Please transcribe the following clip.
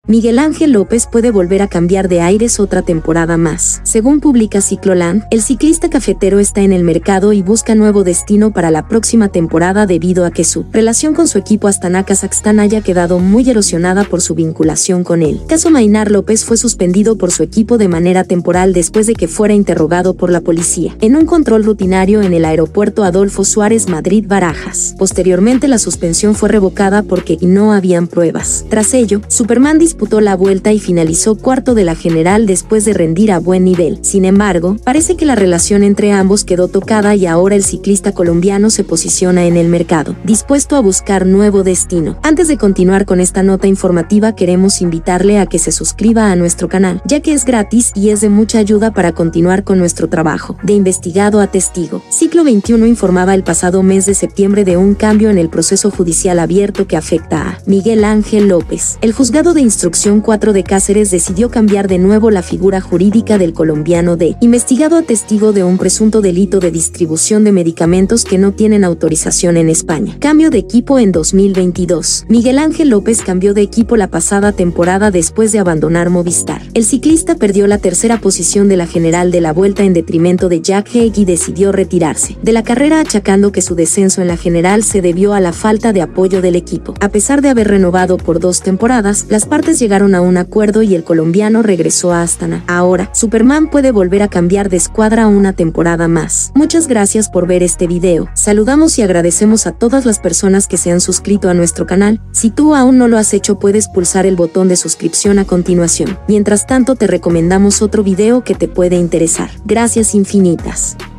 Miguel Ángel López puede volver a cambiar de aires otra temporada más. Según publica Cicloland, el ciclista cafetero está en el mercado y busca nuevo destino para la próxima temporada debido a que su relación con su equipo Astana Kazajstán haya quedado muy erosionada por su vinculación con él. Caso Maynard López fue suspendido por su equipo de manera temporal después de que fuera interrogado por la policía en un control rutinario en el aeropuerto Adolfo Suárez Madrid-Barajas. Posteriormente la suspensión fue revocada porque no habían pruebas. Tras ello, Superman disputó la vuelta y finalizó cuarto de la general después de rendir a buen nivel. Sin embargo, parece que la relación entre ambos quedó tocada y ahora el ciclista colombiano se posiciona en el mercado, dispuesto a buscar nuevo destino. Antes de continuar con esta nota informativa, queremos invitarle a que se suscriba a nuestro canal, ya que es gratis y es de mucha ayuda para continuar con nuestro trabajo. De investigado a testigo, Ciclo 21 informaba el pasado mes de septiembre de un cambio en el proceso judicial abierto que afecta a Miguel Ángel López. El juzgado de instrucción 4 de Cáceres decidió cambiar de nuevo la figura jurídica del colombiano de investigado a testigo de un presunto delito de distribución de medicamentos que no tienen autorización en España. Cambio de equipo en 2022. Miguel Ángel López cambió de equipo la pasada temporada después de abandonar Movistar. El ciclista perdió la tercera posición de la general de la Vuelta en detrimento de Jack Haig y decidió retirarse de la carrera, achacando que su descenso en la general se debió a la falta de apoyo del equipo. A pesar de haber renovado por 2 temporadas, las partes llegaron a un acuerdo y el colombiano regresó a Astana. Ahora, Superman puede volver a cambiar de escuadra una temporada más. Muchas gracias por ver este video. Saludamos y agradecemos a todas las personas que se han suscrito a nuestro canal. Si tú aún no lo has hecho, puedes pulsar el botón de suscripción a continuación. Mientras tanto, te recomendamos otro video que te puede interesar. Gracias infinitas.